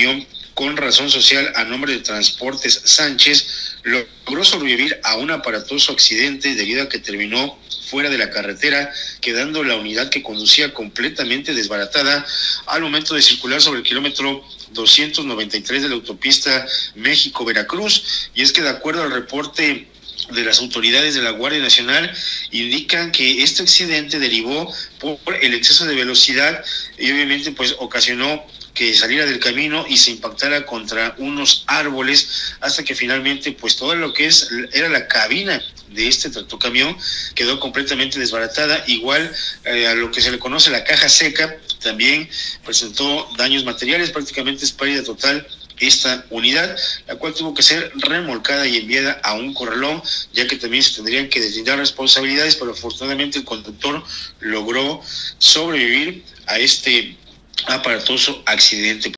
camión con razón social a nombre de Transportes Sánchez logró sobrevivir a un aparatoso accidente debido a que terminó fuera de la carretera, quedando la unidad que conducía completamente desbaratada al momento de circular sobre el kilómetro 293 de la autopista México-Veracruz. Y es que de acuerdo al reporte de las autoridades de la Guardia Nacional, indican que este accidente derivó por el exceso de velocidad y obviamente pues ocasionó que saliera del camino y se impactara contra unos árboles, hasta que finalmente pues todo lo que era la cabina de este tractocamión quedó completamente desbaratada. Igual a lo que se le conoce la caja seca también presentó daños materiales, prácticamente es pérdida total esta unidad, la cual tuvo que ser remolcada y enviada a un corralón, ya que también se tendrían que deslindar responsabilidades, pero afortunadamente el conductor logró sobrevivir a este aparatoso accidente.